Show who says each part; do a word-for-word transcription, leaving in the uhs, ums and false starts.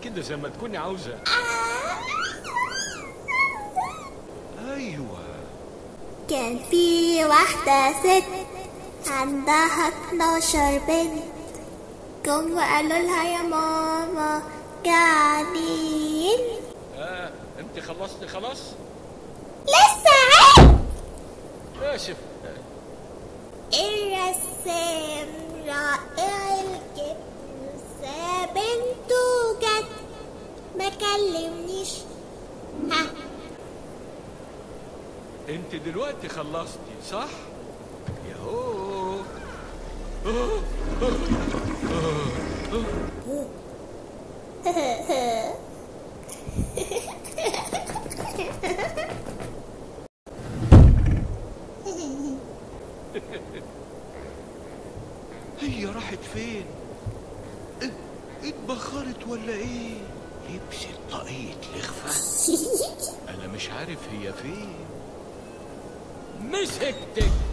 Speaker 1: كده زي ما تكوني عاوزة.
Speaker 2: ايوه.
Speaker 3: كان في واحدة ست عندها اتناشر بنت، جم وقالوا لها يا ماما جعانين.
Speaker 1: اه انت خلصتي خلاص؟
Speaker 3: لسه عيب.
Speaker 1: اسف.
Speaker 3: الرسام رائع الجبن بنته جت ما كلمنيش. ها
Speaker 1: انت دلوقتي خلصتي صح؟ ياهو.
Speaker 2: هي راحت فين؟ اه، اتبخرت ولا ايه؟ لبست طاقية لخفة. انا مش عارف هي فين.
Speaker 1: مسكتك.